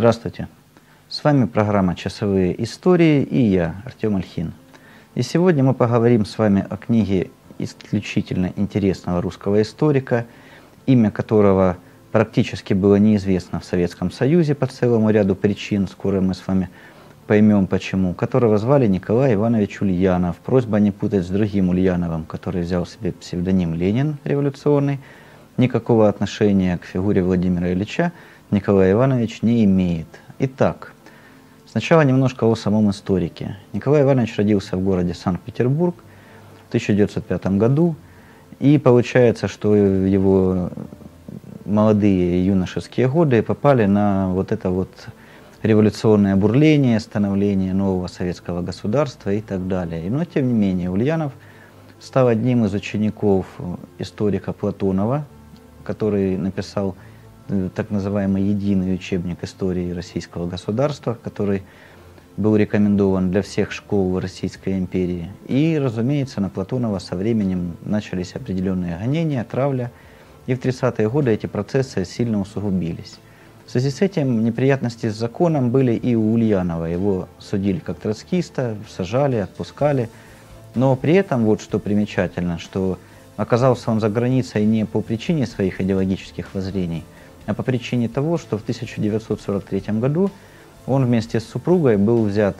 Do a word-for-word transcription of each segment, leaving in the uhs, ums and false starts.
Здравствуйте! С вами программа «Часовые истории» и я, Артем Ольхин. И сегодня мы поговорим с вами о книге исключительно интересного русского историка, имя которого практически было неизвестно в Советском Союзе по целому ряду причин, скоро мы с вами поймем почему, которого звали Николай Иванович Ульянов. Просьба не путать с другим Ульяновым, который взял себе псевдоним Ленин революционный. Никакого отношения к фигуре Владимира Ильича Николай Иванович не имеет. Итак, сначала немножко о самом историке. Николай Иванович родился в городе Санкт-Петербург в тысяча девятьсот пятом году, и получается, что его молодые юношеские годы попали на вот это вот революционное бурление, становление нового советского государства и так далее. Но тем не менее Ульянов стал одним из учеников историка Платонова, который написал так называемый единый учебник истории российского государства, который был рекомендован для всех школ Российской империи. И, разумеется, на Платонова со временем начались определенные гонения, травля, и в тридцатые годы эти процессы сильно усугубились. В связи с этим неприятности с законом были и у Ульянова. Его судили как троцкиста, сажали, отпускали. Но при этом, вот что примечательно, что оказался он за границей не по причине своих идеологических воззрений, а по причине того, что в тысяча девятьсот сорок третьем году он вместе с супругой был взят,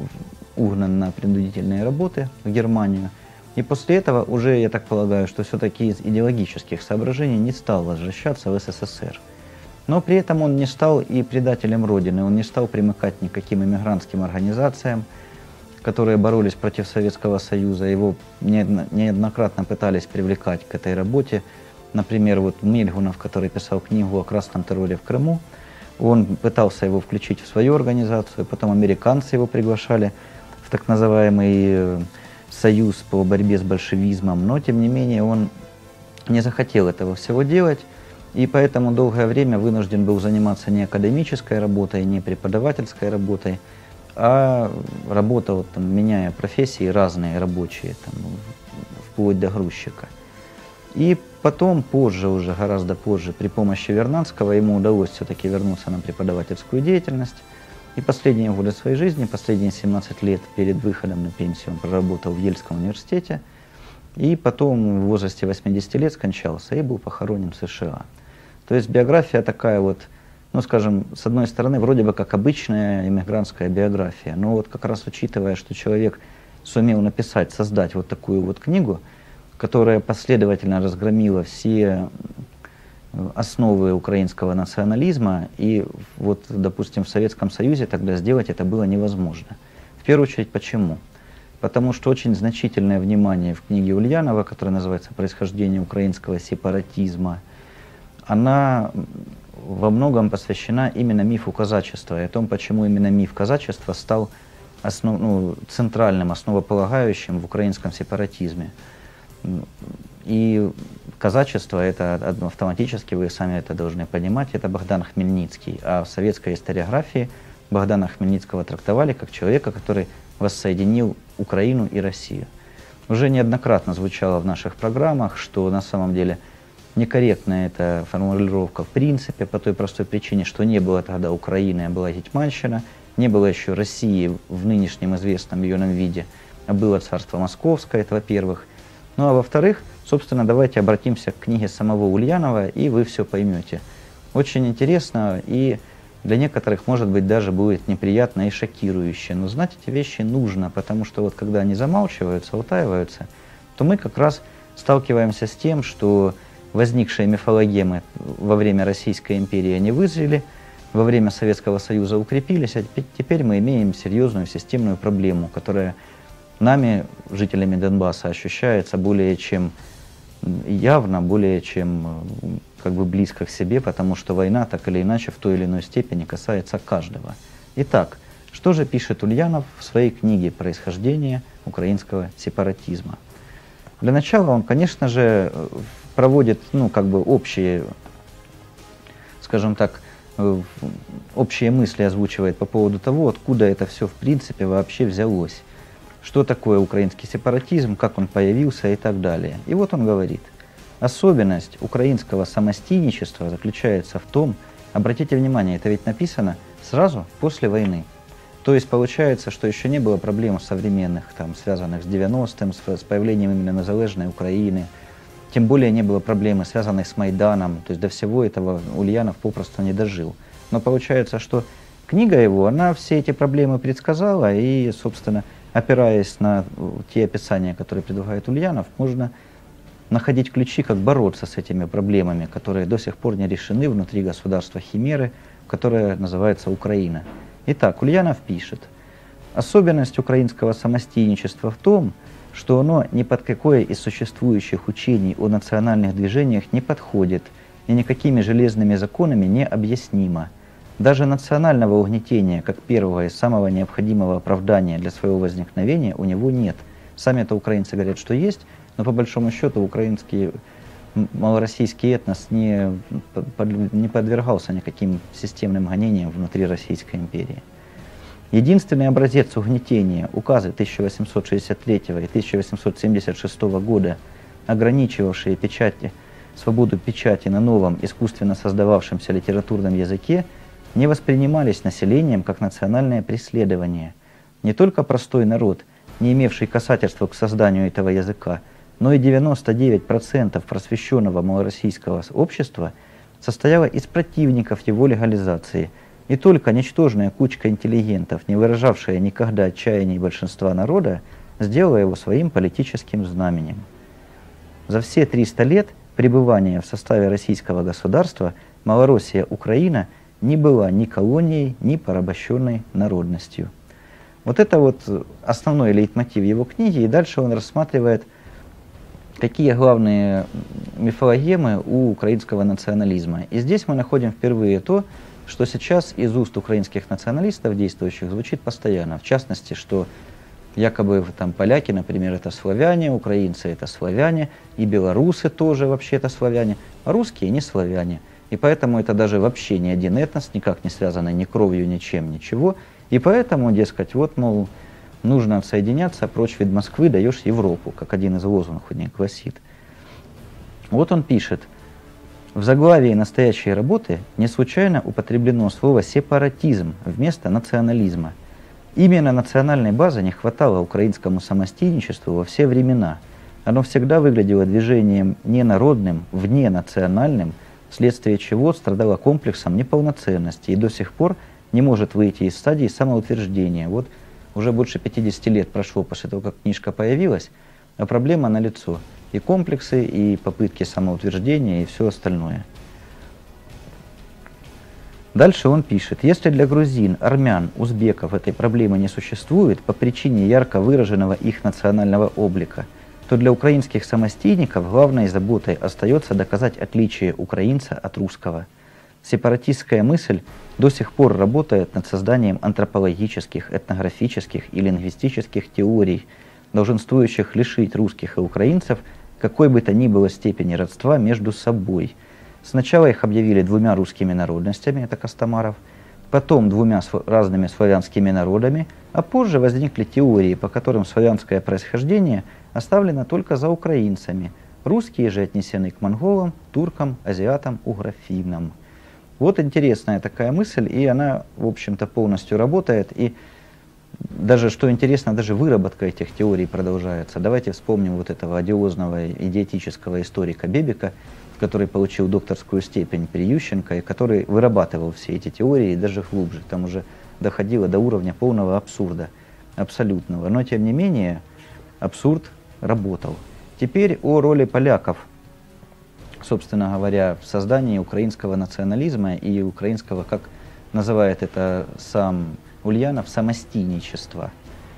угнан на принудительные работы в Германию. И после этого уже, я так полагаю, что все-таки из идеологических соображений не стал возвращаться в СССР. Но при этом он не стал и предателем Родины, он не стал примыкать никаким иммигрантским организациям, которые боролись против Советского Союза. Его неоднократно пытались привлекать к этой работе. Например, вот Мельгунов, который писал книгу о красном терроре в Крыму, он пытался его включить в свою организацию, потом американцы его приглашали в так называемый союз по борьбе с большевизмом, но тем не менее он не захотел этого всего делать, и поэтому долгое время вынужден был заниматься не академической работой, не преподавательской работой, а работал, там, меняя профессии разные рабочие, там, вплоть до грузчика. И потом, позже, уже гораздо позже, при помощи Вернадского ему удалось все-таки вернуться на преподавательскую деятельность. И последние годы своей жизни, последние семнадцать лет перед выходом на пенсию, он проработал в Ельском университете. И потом в возрасте восьмидесяти лет скончался и был похоронен в США. То есть биография такая вот, ну скажем, с одной стороны, вроде бы как обычная иммигрантская биография. Но вот как раз учитывая, что человек сумел написать, создать вот такую вот книгу, которая последовательно разгромила все основы украинского национализма, и вот, допустим, в Советском Союзе тогда сделать это было невозможно. В первую очередь, почему? Потому что очень значительное внимание в книге Ульянова, которая называется «Происхождение украинского сепаратизма», она во многом посвящена именно мифу казачества и о том, почему именно миф казачества стал основ, ну, центральным, основополагающим в украинском сепаратизме. И казачество, это автоматически, вы сами это должны понимать, это Богдан Хмельницкий. А в советской историографии Богдана Хмельницкого трактовали как человека, который воссоединил Украину и Россию. Уже неоднократно звучало в наших программах, что на самом деле некорректная эта формулировка в принципе, по той простой причине, что не было тогда Украины, а была Гетьманщина, не было еще России в нынешнем известном ее нам виде, а было царство Московское, это во-первых. Ну а во-вторых, собственно, давайте обратимся к книге самого Ульянова, и вы все поймете. Очень интересно, и для некоторых, может быть, даже будет неприятно и шокирующе. Но знать эти вещи нужно, потому что вот когда они замалчиваются, утаиваются, то мы как раз сталкиваемся с тем, что возникшие мифологемы во время Российской империи они вызрели, во время Советского Союза укрепились, а теперь мы имеем серьезную системную проблему, которая нами, жителями Донбасса, ощущается более чем явно, более чем как бы близко к себе, потому что война так или иначе в той или иной степени касается каждого. Итак, что же пишет Ульянов в своей книге «Происхождение украинского сепаратизма»? Для начала он, конечно же, проводит, ну, как бы общие, скажем так, общие мысли озвучивает по поводу того, откуда это все в принципе вообще взялось. Что такое украинский сепаратизм, как он появился и так далее. И вот он говорит: особенность украинского самостийничества заключается в том, обратите внимание, это ведь написано сразу после войны. То есть получается, что еще не было проблем современных, там, связанных с девяностым, с, с появлением именно незалежной Украины. Тем более не было проблемы, связанных с Майданом. То есть до всего этого Ульянов попросту не дожил. Но получается, что книга его, она все эти проблемы предсказала, и, собственно, опираясь на те описания, которые предлагает Ульянов, можно находить ключи, как бороться с этими проблемами, которые до сих пор не решены внутри государства Химеры, которое называется Украина. Итак, Ульянов пишет: особенность украинского самостийничества в том, что оно ни под какое из существующих учений о национальных движениях не подходит и никакими железными законами не объяснимо. Даже национального угнетения, как первого и самого необходимого оправдания для своего возникновения, у него нет. Сами-то украинцы говорят, что есть, но по большому счету украинский малороссийский этнос не, не подвергался никаким системным гонениям внутри Российской империи. Единственный образец угнетения — указы тысяча восемьсот шестьдесят третьего и тысяча восемьсот семьдесят шестого года, ограничивавшие печати, свободу печати на новом, искусственно создававшемся литературном языке, не воспринимались населением как национальное преследование. Не только простой народ, не имевший касательства к созданию этого языка, но и девяносто девять процентов просвещенного малороссийского общества состояло из противников его легализации, и только ничтожная кучка интеллигентов, не выражавшая никогда отчаяний большинства народа, сделала его своим политическим знаменем. За все триста лет пребывания в составе российского государства Малороссия Украина не была ни колонией, ни порабощенной народностью. Вот это вот основной лейтмотив его книги, и дальше он рассматривает, какие главные мифологемы у украинского национализма. И здесь мы находим впервые то, что сейчас из уст украинских националистов, действующих, звучит постоянно. В частности, что якобы там поляки, например, это славяне, украинцы это славяне, и белорусы тоже вообще-то славяне, а русские не славяне. И поэтому это даже вообще ни один этнос, никак не связанный ни кровью, ничем, ничего. И поэтому, дескать, вот, мол, нужно отсоединяться, прочь від Москвы, даешь Европу, как один из лозунгов у них гласит. Вот он пишет: в заглавии настоящей работы не случайно употреблено слово «сепаратизм» вместо «национализма». Именно национальной базы не хватало украинскому самостийничеству во все времена. Оно всегда выглядело движением ненародным, вненациональным, вследствие чего страдало комплексом неполноценности и до сих пор не может выйти из стадии самоутверждения. Вот уже больше пятидесяти лет прошло после того, как книжка появилась, а проблема налицо. И комплексы, и попытки самоутверждения, и все остальное. Дальше он пишет: если для грузин, армян, узбеков этой проблемы не существует по причине ярко выраженного их национального облика, то для украинских самостийников главной заботой остается доказать отличие украинца от русского. Сепаратистская мысль до сих пор работает над созданием антропологических, этнографических и лингвистических теорий, долженствующих лишить русских и украинцев какой бы то ни было степени родства между собой. Сначала их объявили двумя русскими народностями, это Костомаров, потом двумя разными славянскими народами, а позже возникли теории, по которым славянское происхождение оставлено только за украинцами. Русские же отнесены к монголам, туркам, азиатам, угрофинам. Вот интересная такая мысль, и она, в общем-то, полностью работает. И даже, что интересно, даже выработка этих теорий продолжается. Давайте вспомним вот этого одиозного идиотического историка Бебека, который получил докторскую степень при Ющенко, и который вырабатывал все эти теории даже глубже. Там уже доходило до уровня полного абсурда, абсолютного. Но, тем не менее, абсурд работал. Теперь о роли поляков, собственно говоря, в создании украинского национализма и украинского, как называет это сам Ульянов, самостийничества.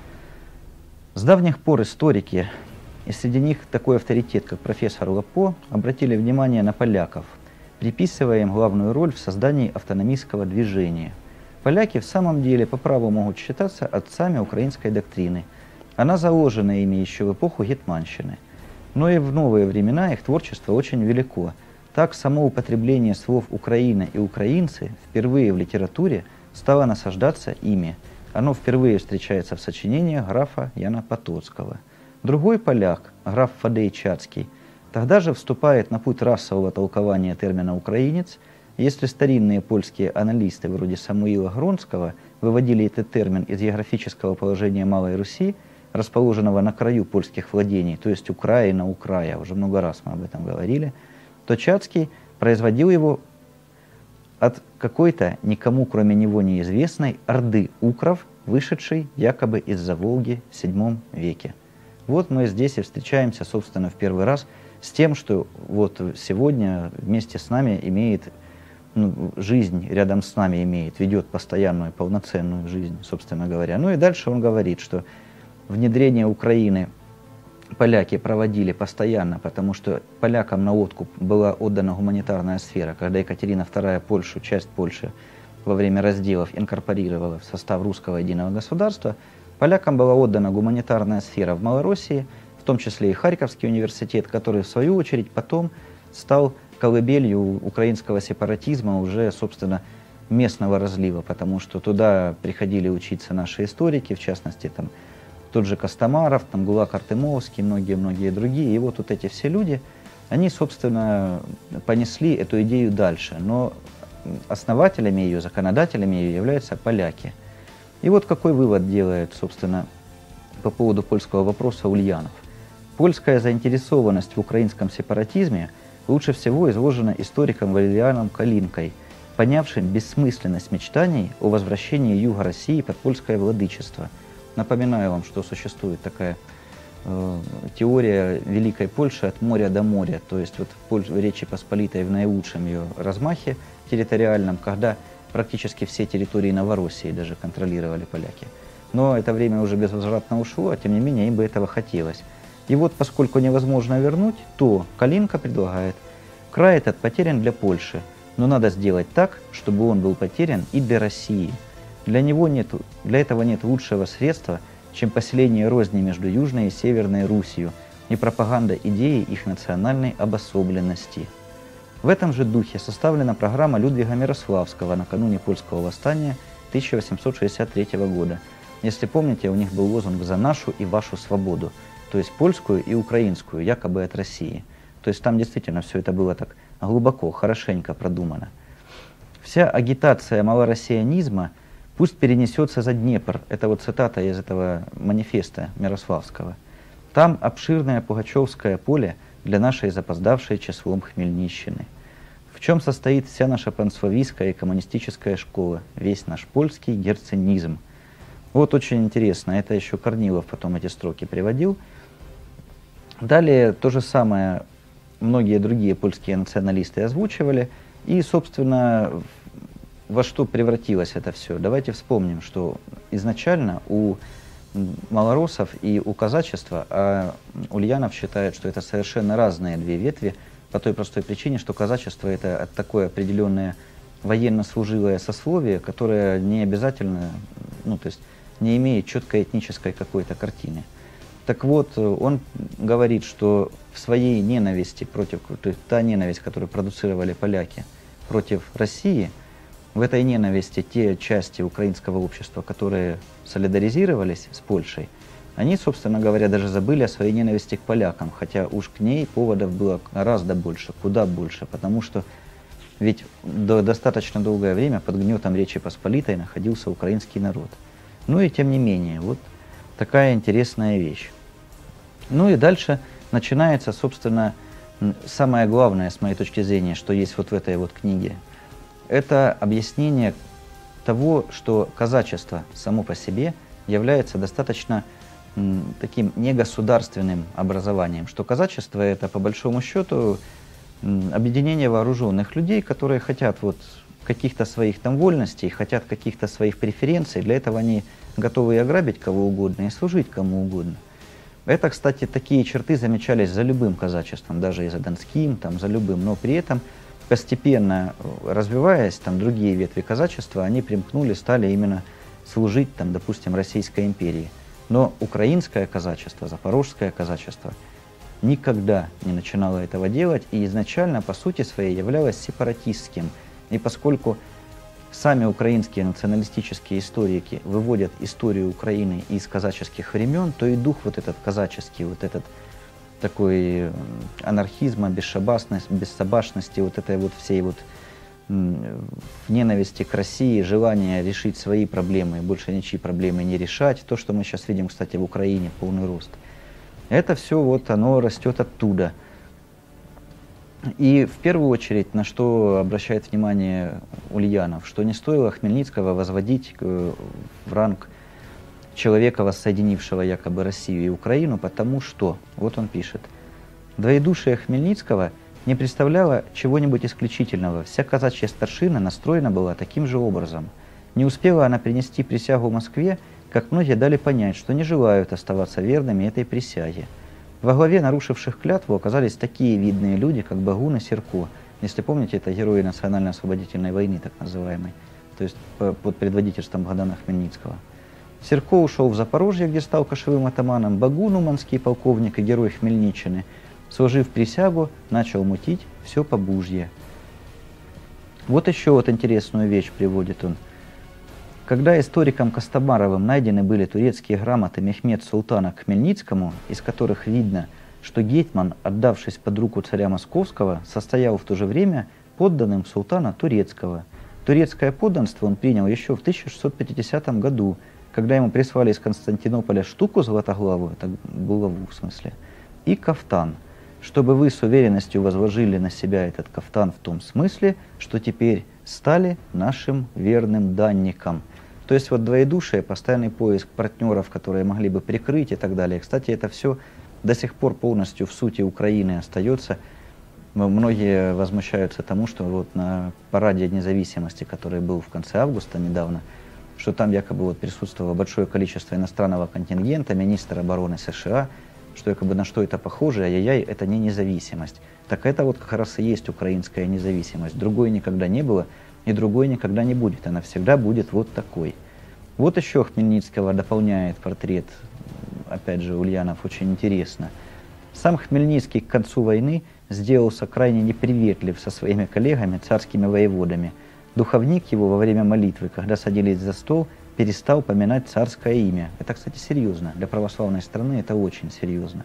С давних пор историки, и среди них такой авторитет, как профессор Лапо, обратили внимание на поляков, приписывая им главную роль в создании автономистского движения. Поляки в самом деле по праву могут считаться отцами украинской доктрины. Она заложена ими еще в эпоху гетманщины. Но и в новые времена их творчество очень велико. Так, само употребление слов «Украина» и «украинцы» впервые в литературе стало насаждаться ими. Оно впервые встречается в сочинениях графа Яна Потоцкого. Другой поляк, граф Фадей Чацкий, тогда же вступает на путь расового толкования термина «украинец» Если старинные польские аналисты вроде Самуила Гронского выводили этот термин из географического положения Малой Руси, расположенного на краю польских владений, то есть Украина, Украя, уже много раз мы об этом говорили, то Чацкий производил его от какой-то никому кроме него неизвестной орды укров, вышедшей якобы из-за Волги в седьмом веке. Вот мы здесь и встречаемся, собственно, в первый раз с тем, что вот сегодня вместе с нами имеет, ну, жизнь рядом с нами имеет, ведет постоянную, полноценную жизнь, собственно говоря. Ну и дальше он говорит, что внедрение Украины поляки проводили постоянно, потому что полякам на откуп была отдана гуманитарная сфера, когда Екатерина вторая Польшу, часть Польши во время разделов инкорпорировала в состав русского единого государства, полякам была отдана гуманитарная сфера в Малороссии, в том числе и Харьковский университет, который в свою очередь потом стал колыбелью украинского сепаратизма, уже, собственно, местного разлива, потому что туда приходили учиться наши историки, в частности, там, тот же Костомаров, там, Гулак Артемовский, многие-многие другие. И вот, вот эти все люди, они, собственно, понесли эту идею дальше. Но основателями ее, законодателями ее являются поляки. И вот какой вывод делает, собственно, по поводу польского вопроса Ульянов. Польская заинтересованность в украинском сепаратизме лучше всего изложена историком Валерианом Калинкой, понявшим бессмысленность мечтаний о возвращении юга России под польское владычество. Напоминаю вам, что существует такая э, теория Великой Польши от моря до моря, то есть вот в Речи Посполитой в наилучшем ее размахе территориальном, когда практически все территории Новороссии даже контролировали поляки. Но это время уже безвозвратно ушло, а тем не менее им бы этого хотелось. И вот поскольку невозможно вернуть, то Калинка предлагает: край этот потерян для Польши, но надо сделать так, чтобы он был потерян и для России. Для, него нет, для этого нет лучшего средства, чем поселение розни между Южной и Северной Русью и пропаганда идеи их национальной обособленности. В этом же духе составлена программа Людвига Мирославского накануне польского восстания тысяча восемьсот шестьдесят третьего года. Если помните, у них был лозунг «За нашу и вашу свободу», то есть польскую и украинскую, якобы от России. То есть там действительно все это было так глубоко, хорошенько продумано. Вся агитация малороссианизма пусть перенесется за Днепр. Это вот цитата из этого манифеста Мирославского. Там обширное Пугачевское поле для нашей запоздавшей числом Хмельнищины. В чем состоит вся наша панславистская и коммунистическая школа, весь наш польский герценизм. Вот очень интересно, это еще Корнилов потом эти строки приводил. Далее то же самое многие другие польские националисты озвучивали. И, собственно, во что превратилось это все? Давайте вспомним, что изначально у малороссов и у казачества, а Ульянов считает, что это совершенно разные две ветви, по той простой причине, что казачество — это такое определенное военно-служилое сословие, которое не обязательно, ну, то есть не имеет четкой этнической какой-то картины. Так вот, он говорит, что в своей ненависти против, то есть та ненависть, которую продуцировали поляки против России, в этой ненависти те части украинского общества, которые солидаризировались с Польшей, они, собственно говоря, даже забыли о своей ненависти к полякам, хотя уж к ней поводов было гораздо больше, куда больше, потому что ведь до достаточно долгое время под гнетом Речи Посполитой находился украинский народ. Ну и тем не менее, вот такая интересная вещь. Ну и дальше начинается, собственно, самое главное, с моей точки зрения, что есть вот в этой вот книге. Это объяснение того, что казачество само по себе является достаточно м, таким негосударственным образованием, что казачество — это, по большому счету, м, объединение вооруженных людей, которые хотят вот каких-то своих там вольностей, хотят каких-то своих преференций, для этого они готовы и ограбить кого угодно, и служить кому угодно. Это, кстати, такие черты замечались за любым казачеством, даже и за донским, там, за любым, но при этом постепенно развиваясь, там другие ветви казачества, они примкнули, стали именно служить, там, допустим, Российской империи. Но украинское казачество, запорожское казачество никогда не начинало этого делать и изначально, по сути своей, являлось сепаратистским. И поскольку сами украинские националистические историки выводят историю Украины из казаческих времен, то и дух вот этот казаческий, вот этот такой анархизма, бесшабашности, бессобашности, вот этой вот всей вот в ненависти к России, желание решить свои проблемы и больше ничьи проблемы не решать. То, что мы сейчас видим, кстати, в Украине, полный рост. Это все вот оно растет оттуда. И в первую очередь, на что обращает внимание Ульянов, что не стоило Хмельницкого возводить в ранг человека, воссоединившего якобы Россию и Украину, потому что, вот он пишет, двоедушие Хмельницкого не представляло чего-нибудь исключительного. Вся казачья старшина настроена была таким же образом. Не успела она принести присягу в Москве, как многие дали понять, что не желают оставаться верными этой присяге. Во главе нарушивших клятву оказались такие видные люди, как Багун и Серко. Если помните, это герои национально-освободительной войны, так называемой, то есть под предводительством Богдана Хмельницкого. Серко ушел в Запорожье, где стал кошевым атаманом. Багун, уманский полковник и герой Хмельниччины, сложив присягу, начал мутить все по бужье. Вот еще вот интересную вещь приводит он. Когда историком Костомаровым найдены были турецкие грамоты Мехмед Султана к Хмельницкому, из которых видно, что гетман, отдавшись под руку царя Московского, состоял в то же время подданным султана турецкого. Турецкое подданство он принял еще в тысяча шестьсот пятидесятом году, когда ему прислали из Константинополя штуку златоглавую, это булаву в смысле, и кафтан, чтобы вы с уверенностью возложили на себя этот кафтан в том смысле, что теперь стали нашим верным данником. То есть вот двоедушие, постоянный поиск партнеров, которые могли бы прикрыть и так далее. Кстати, это все до сих пор полностью в сути Украины остается. Многие возмущаются тому, что вот на параде независимости, который был в конце августа недавно, что там якобы вот присутствовало большое количество иностранного контингента, министр обороны США, что якобы на что это похоже, ай-яй-яй, это не независимость. Так это вот как раз и есть украинская независимость. Другой никогда не было, и другой никогда не будет. Она всегда будет вот такой. Вот еще Хмельницкого дополняет портрет, опять же, Ульянов, очень интересно. Сам Хмельницкий к концу войны сделался крайне неприветлив со своими коллегами, царскими воеводами. Духовник его во время молитвы, когда садились за стол, перестал поминать царское имя. Это, кстати, серьезно. Для православной страны это очень серьезно.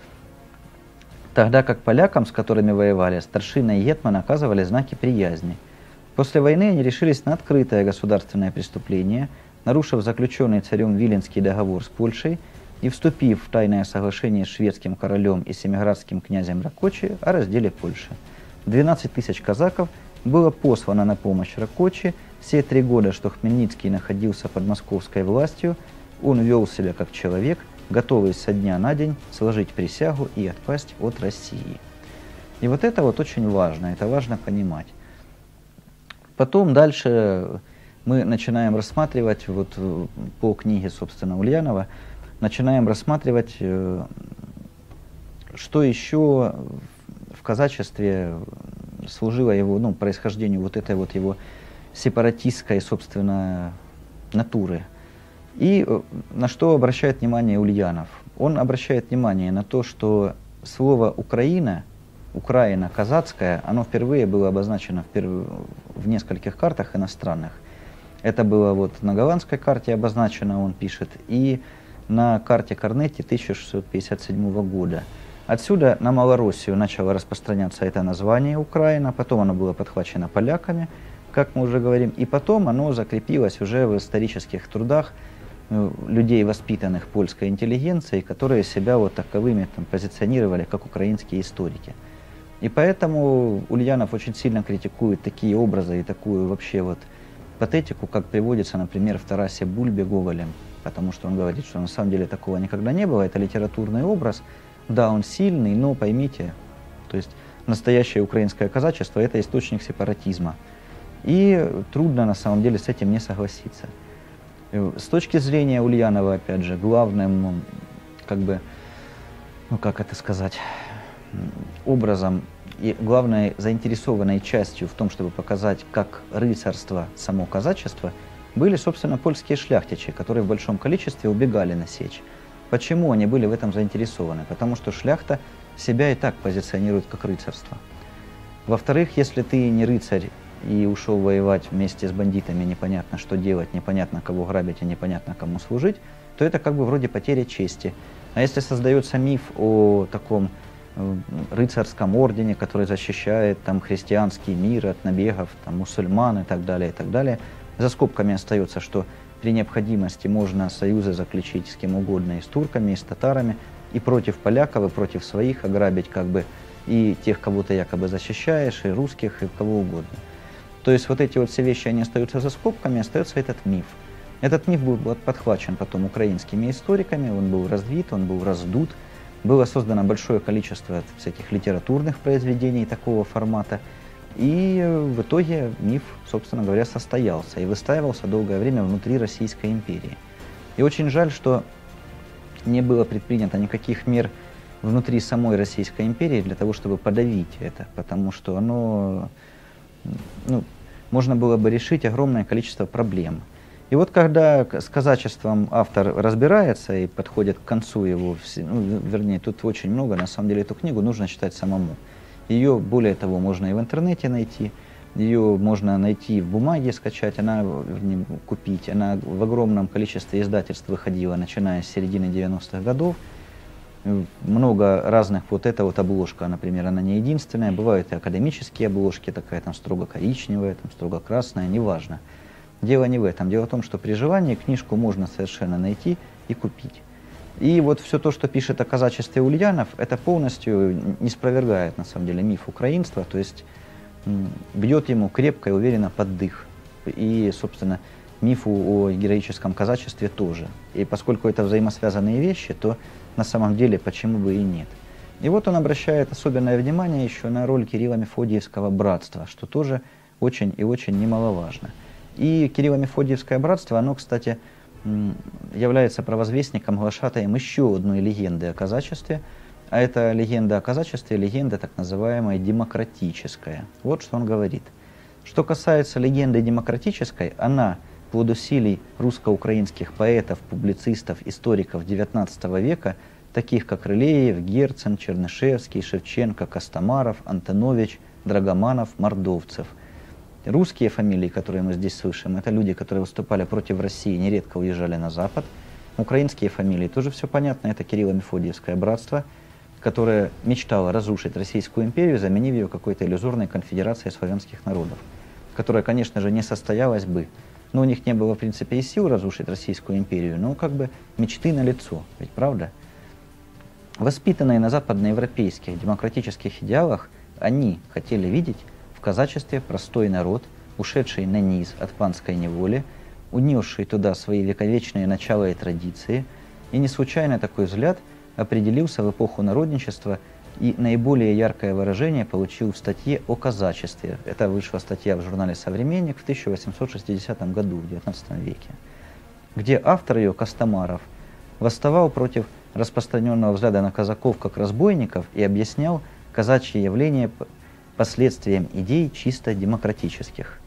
Тогда как полякам, с которыми воевали, старшина и гетман оказывали знаки приязни. После войны они решились на открытое государственное преступление, нарушив заключенный царем Виленский договор с Польшей и вступив в тайное соглашение с шведским королем и семиградским князем Ракочи о разделе Польши. двенадцать тысяч казаков было послано на помощь Ракочи. Все три года, что Хмельницкий находился под московской властью, он вел себя как человек, готовый со дня на день сложить присягу и отпасть от России. И вот это вот очень важно, это важно понимать. Потом дальше мы начинаем рассматривать, вот по книге, собственно, Ульянова, начинаем рассматривать, что еще в казачестве служило его, ну, происхождению вот этой вот его сепаратистской, собственно, натуры. И на что обращает внимание Ульянов? Он обращает внимание на то, что слово «Украина», «Украина» казацкая, оно впервые было обозначено впервые в нескольких картах иностранных. Это было вот на голландской карте обозначено, он пишет, и на карте Корнетти тысяча шестьсот пятьдесят седьмого года. Отсюда на Малороссию начало распространяться это название «Украина», потом оно было подхвачено поляками, как мы уже говорим, и потом оно закрепилось уже в исторических трудах людей, воспитанных польской интеллигенцией, которые себя вот таковыми там позиционировали как украинские историки. И поэтому Ульянов очень сильно критикует такие образы и такую вообще вот патетику, как приводится, например, в Тарасе Бульбе Гоголем, потому что он говорит, что на самом деле такого никогда не было, это литературный образ, да, он сильный, но поймите, то есть настоящее украинское казачество – это источник сепаратизма. И трудно на самом деле с этим не согласиться. С точки зрения Ульянова, опять же, главным, как бы, ну как это сказать, образом и главной заинтересованной частью в том, чтобы показать, как рыцарство, само казачество, были, собственно, польские шляхтичи, которые в большом количестве убегали на сечь. Почему они были в этом заинтересованы? Потому что шляхта себя и так позиционирует как рыцарство. Во-вторых, если ты не рыцарь и ушел воевать вместе с бандитами, непонятно что делать, непонятно кого грабить и непонятно кому служить, то это как бы вроде потеря чести. А если создается миф о таком рыцарском ордене, который защищает там христианский мир от набегов там, мусульман и так далее, и так далее. За скобками остается, что при необходимости можно союзы заключить с кем угодно, и с турками, и с татарами, и против поляков, и против своих ограбить как бы и тех, кого ты якобы защищаешь, и русских, и кого угодно. То есть вот эти вот все вещи, они остаются за скобками, остается этот миф. Этот миф был подхвачен потом украинскими историками, он был развит, он был раздут. Было создано большое количество всяких литературных произведений такого формата. И в итоге миф, собственно говоря, состоялся и выстаивался долгое время внутри Российской империи. И очень жаль, что не было предпринято никаких мер внутри самой Российской империи для того, чтобы подавить это, потому что оно, ну, можно было бы решить огромное количество проблем. И вот когда с казачеством автор разбирается и подходит к концу его, ну, вернее, тут очень много, на самом деле эту книгу нужно читать самому. Ее, более того, можно и в интернете найти, ее можно найти в бумаге, скачать, она, вернее, купить. Она в огромном количестве издательств выходила, начиная с середины девяностых годов. Много разных, вот эта вот обложка, например, она не единственная. Бывают и академические обложки, такая там строго коричневая, там строго красная, неважно. Дело не в этом. Дело в том, что при желании книжку можно совершенно найти и купить. И вот все то, что пишет о казачестве Ульянов, это полностью не спровергает, на самом деле, миф украинства, то есть бьет ему крепко и уверенно под дых. И, собственно, мифу о героическом казачестве тоже. И поскольку это взаимосвязанные вещи, то на самом деле почему бы и нет. И вот он обращает особенное внимание еще на роль Кирилло-Мефодиевского братства, что тоже очень и очень немаловажно. И Кирилло-Мефодиевское братство, оно, кстати, является провозвестником, глашатаем еще одной легенды о казачестве, а эта легенда о казачестве, легенда так называемая демократическая. Вот что он говорит. Что касается легенды демократической, она плод усилий русско-украинских поэтов, публицистов, историков девятнадцатого века, таких как Рылеев, Герцен, Чернышевский, Шевченко, Костомаров, Антонович, Драгоманов, Мордовцев. Русские фамилии, которые мы здесь слышим, это люди, которые выступали против России, нередко уезжали на Запад. Украинские фамилии тоже все понятно, это Кирилло-Мефодиевское братство, которое мечтало разрушить Российскую империю, заменив ее какой-то иллюзорной конфедерацией славянских народов, которая, конечно же, не состоялась бы. Но у них не было, в принципе, и сил разрушить Российскую империю, но как бы мечты налицо, ведь правда? Воспитанные на западноевропейских демократических идеалах, они хотели видеть в казачестве простой народ, ушедший на низ от панской неволи, унесший туда свои вековечные начала и традиции, и не случайно такой взгляд определился в эпоху народничества и наиболее яркое выражение получил в статье о казачестве. Это вышла статья в журнале «Современник» в тысяча восемьсот шестидесятом году, в девятнадцатом веке, где автор ее, Костомаров, восставал против распространенного взгляда на казаков как разбойников и объяснял казачье явление последствиям идей чисто демократических.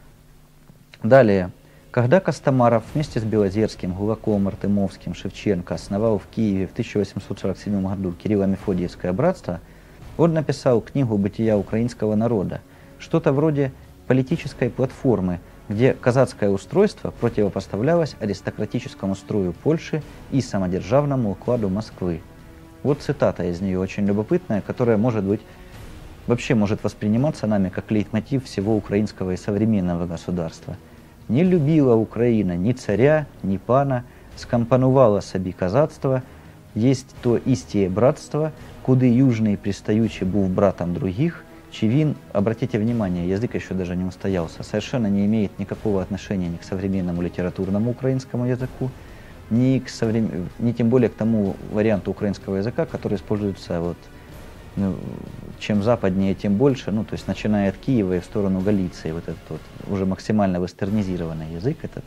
Далее. Когда Костомаров вместе с Белозерским, Гулаком, Артемовским, Шевченко основал в Киеве в тысяча восемьсот сорок седьмом году Кирилло-Мефодиевское братство, он написал книгу «Бытия украинского народа», что-то вроде политической платформы, где казацкое устройство противопоставлялось аристократическому строю Польши и самодержавному укладу Москвы. Вот цитата из нее очень любопытная, которая, может быть, вообще может восприниматься нами как лейтмотив всего украинского и современного государства. «Не любила Украина ни царя, ни пана, скомпонувала собі казацтво, есть то истие братство, куды южный пристаючи був братом других, чи він», обратите внимание, язык еще даже не устоялся, совершенно не имеет никакого отношения ни к современному литературному украинскому языку, ни, к соврем... ни тем более к тому варианту украинского языка, который используется вот, ну, чем западнее, тем больше, ну, то есть начиная от Киева и в сторону Галиции, вот этот вот уже максимально вестернизированный язык этот,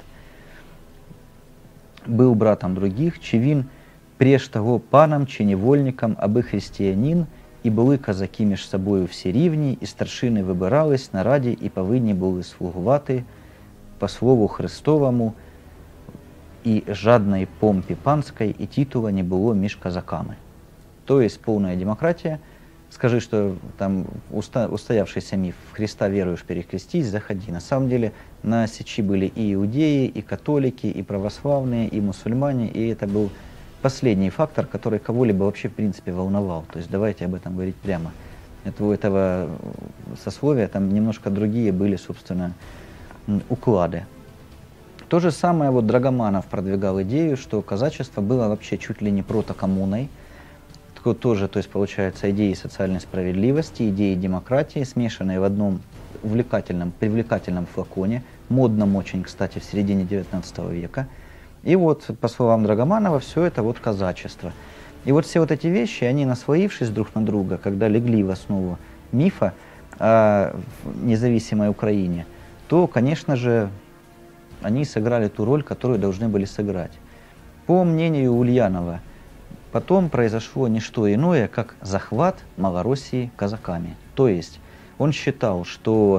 был братом других, чи він преж того паном, чи невольником, аби християнин, і були казаки між собою всі рівні, і старшини вибирались на раді, і повинні були слугувати по слову Христовому, і жадної помпі панської, і титула не було між казаками. То есть полная демократия. Скажи, что там уста, устоявшийся миф «в Христа веруешь, перекрестись, заходи». На самом деле на сечи были и иудеи, и католики, и православные, и мусульмане, и это был последний фактор, который кого-либо вообще в принципе волновал. То есть давайте об этом говорить прямо. Это, у этого сословия там немножко другие были, собственно, уклады. То же самое вот Драгоманов продвигал идею, что казачество было вообще чуть ли не протокоммуной. Такое тоже, то есть получается, идеи социальной справедливости, идеи демократии, смешанные в одном увлекательном, привлекательном флаконе, модном очень, кстати, в середине девятнадцатого века. И вот, по словам Драгоманова, все это вот казачество. И вот все вот эти вещи, они, наслоившись друг на друга, когда легли в основу мифа о независимой Украине, то, конечно же, они сыграли ту роль, которую должны были сыграть. По мнению Ульянова, потом произошло не что иное, как захват Малороссии казаками. То есть он считал, что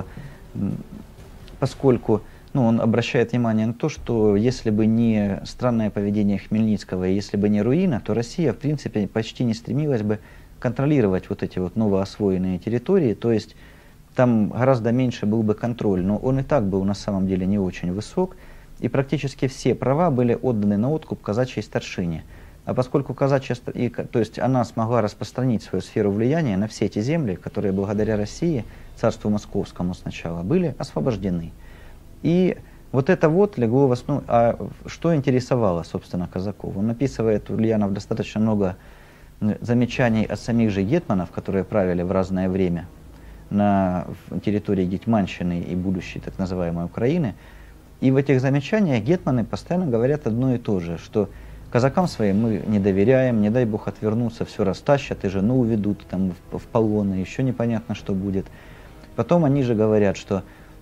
поскольку, ну, он обращает внимание на то, что если бы не странное поведение Хмельницкого, и если бы не руина, то Россия, в принципе, почти не стремилась бы контролировать вот эти вот новоосвоенные территории, то есть там гораздо меньше был бы контроль, но он и так был на самом деле не очень высок, и практически все права были отданы на откуп казачьей старшине. А поскольку казачья, и, то есть она смогла распространить свою сферу влияния на все эти земли, которые благодаря России, царству московскому сначала, были освобождены. И вот это вот легло в основу. А что интересовало, собственно, казаков? Он описывает, Ульянов, достаточно много замечаний от самих же гетманов, которые правили в разное время на территории Гетьманщины и будущей так называемой Украины. И в этих замечаниях гетманы постоянно говорят одно и то же, что казакам своим мы не доверяем, не дай бог отвернуться, все растащат и жену уведут там в, в полоны, еще непонятно, что будет. Потом они же говорят, что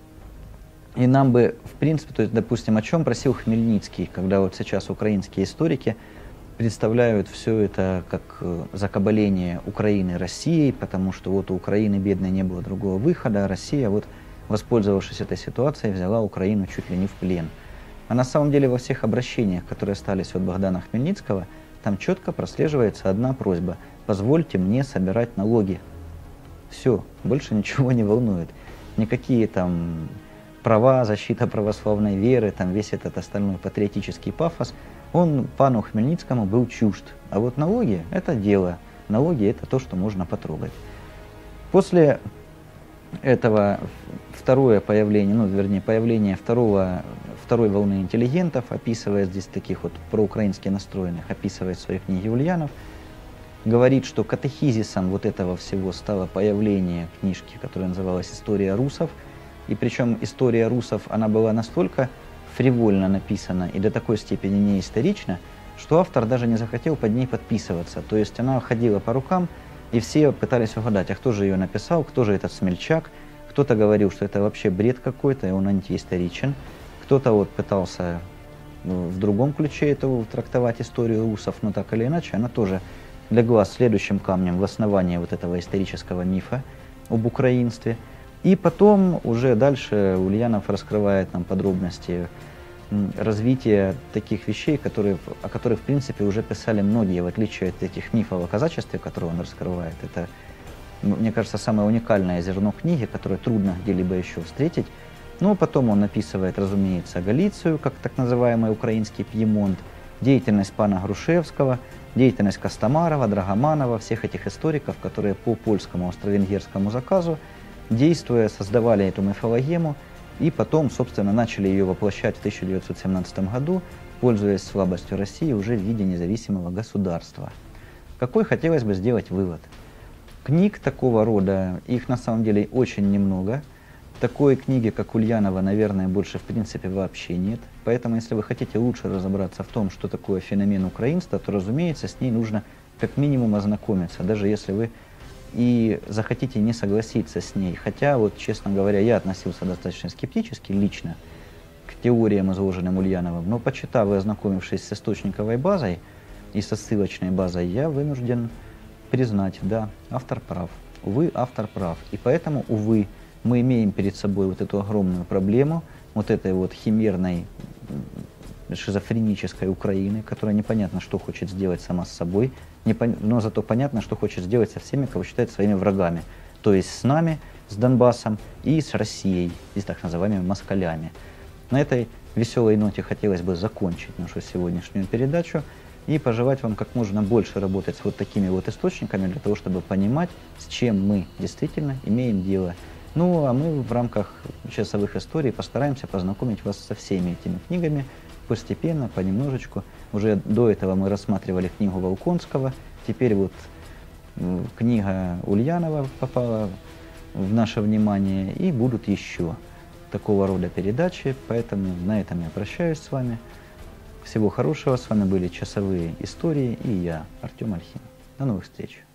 и нам бы, в принципе, то есть, допустим, о чем просил Хмельницкий, когда вот сейчас украинские историки представляют все это как закабаление Украины Россией, потому что вот у Украины бедной не было другого выхода, а Россия, вот, воспользовавшись этой ситуацией, взяла Украину чуть ли не в плен. А на самом деле во всех обращениях, которые остались от Богдана Хмельницкого, там четко прослеживается одна просьба: позвольте мне собирать налоги. Все, больше ничего не волнует. Никакие там права, защита православной веры, там весь этот остальной патриотический пафос, он пану Хмельницкому был чужд. А вот налоги – это дело. Налоги – это то, что можно потрогать. После этого второе появление, ну, вернее, появление второго, второй волны интеллигентов, описывая здесь таких вот проукраински настроенных, описывает в своей книге Ульянов, говорит, что катехизисом вот этого всего стало появление книжки, которая называлась «История русов». И причем история русов, она была настолько фривольно написана и до такой степени не исторична, что автор даже не захотел под ней подписываться. То есть она ходила по рукам, и все пытались угадать, а кто же ее написал, кто же этот смельчак. Кто-то говорил, что это вообще бред какой-то, и он антиисторичен. Кто-то вот пытался в другом ключе это трактовать историю русов, но так или иначе она тоже легла следующим камнем в основание вот этого исторического мифа об украинстве. И потом уже дальше Ульянов раскрывает нам подробности развития таких вещей, которые, о которых, в принципе, уже писали многие, в отличие от этих мифов о казачестве, которые он раскрывает. Это, мне кажется, самое уникальное зерно книги, которое трудно где-либо еще встретить. Но потом он описывает, разумеется, Галицию, как так называемый украинский Пьемонт, деятельность пана Грушевского, деятельность Костомарова, Драгоманова, всех этих историков, которые по польскому австро-венгерскому заказу, действуя, создавали эту мифологему и потом, собственно, начали ее воплощать в тысяча девятьсот семнадцатом году, пользуясь слабостью России уже в виде независимого государства. Какой хотелось бы сделать вывод? Книг такого рода, их на самом деле очень немного. Такой книги, как Ульянова, наверное, больше в принципе вообще нет. Поэтому, если вы хотите лучше разобраться в том, что такое феномен украинства, то, разумеется, с ней нужно как минимум ознакомиться, даже если вы и захотите не согласиться с ней. Хотя, вот, честно говоря, я относился достаточно скептически лично к теориям, изложенным Ульяновым, но, почитав и ознакомившись с источниковой базой и со ссылочной базой, я вынужден признать, да, автор прав. Увы, автор прав. И поэтому, увы, мы имеем перед собой вот эту огромную проблему, вот этой вот химерной, шизофренической Украины, которая непонятно, что хочет сделать сама с собой, но зато понятно, что хочет сделать со всеми, кого считает своими врагами. То есть с нами, с Донбассом и с Россией, и с так называемыми москалями. На этой веселой ноте хотелось бы закончить нашу сегодняшнюю передачу. и пожелать вам как можно больше работать с вот такими вот источниками, для того, чтобы понимать, с чем мы действительно имеем дело. Ну, а мы в рамках часовых историй постараемся познакомить вас со всеми этими книгами постепенно, понемножечку. Уже до этого мы рассматривали книгу Волконского, теперь вот книга Ульянова попала в наше внимание, и будут еще такого рода передачи, поэтому на этом я прощаюсь с вами. Всего хорошего, с вами были «Часовые истории» и я, Артем Ольхин. До новых встреч!